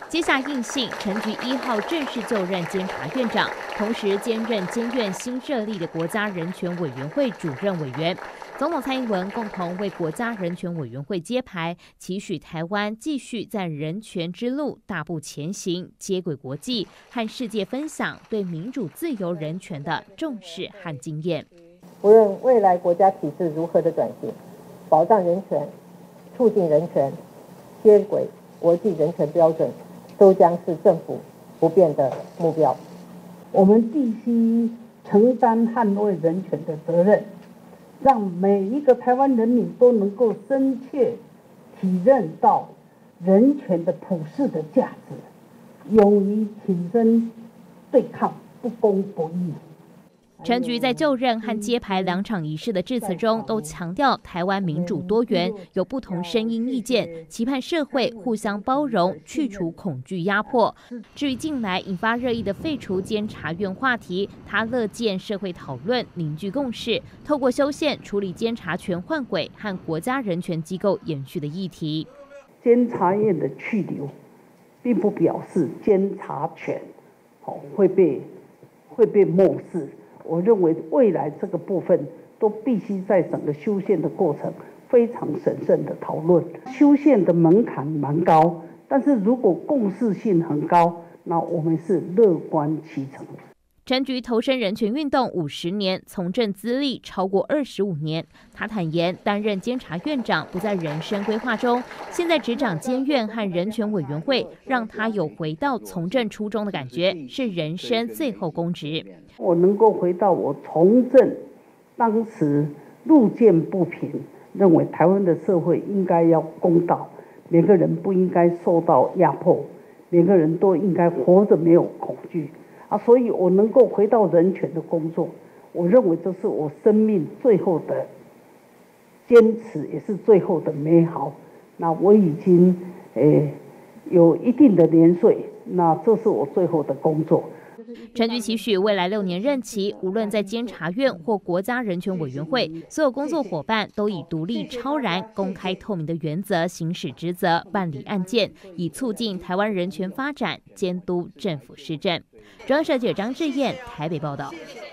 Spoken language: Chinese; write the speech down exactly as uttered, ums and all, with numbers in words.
接下印信，陈菊一号正式就任监察院长，同时兼任监院新设立的国家人权委员会主任委员。总统蔡英文共同为国家人权委员会揭牌，期许台湾继续在人权之路大步前行，接轨国际，和世界分享对民主、自由、人权的重视和经验。 无论未来国家体制如何的转型，保障人权、促进人权、接轨国际人权标准，都将是政府不变的目标。 我们必须承担捍卫人权的责任，让每一个台湾人民都能够深切体认到人权的普世的价值，勇于挺身对抗不公不义。 陈菊在就任和揭牌两场仪式的致辞中，都强调台湾民主多元，有不同声音意见，期盼社会互相包容，去除恐惧压迫。至于近来引发热议的废除监察院话题，他乐见社会讨论，凝聚共识，透过修宪处理监察权换轨和国家人权机构延续的议题。 监察院的去留，并不表示监察权好会被会被漠视。我认为未来这个部分都必须在整个修宪的过程非常审慎的讨论。修宪的门槛蛮高，但是如果共识性很高，那我们是乐观其成。 陈菊投身人权运动五十年，从政资历超过二十五年。他坦言，担任监察院长不在人生规划中，现在执掌监院和人权委员会，让他有回到从政初衷的感觉，是人生最后公职。 我能够回到我从政当时路见不平，认为台湾的社会应该要公道，每个人不应该受到压迫，每个人都应该活着没有恐惧。啊，所以我能够回到人权的工作，我认为这是我生命最后的坚持，也是最后的美好。那我已经诶有一定的年岁，那这是我最后的工作。 陈菊期许未来六年任期，无论在监察院或国家人权委员会，所有工作伙伴都以独立、超然、公开、透明的原则行使职责、办理案件，以促进台湾人权发展，监督政府施政。中央社记者张志燕台北报道。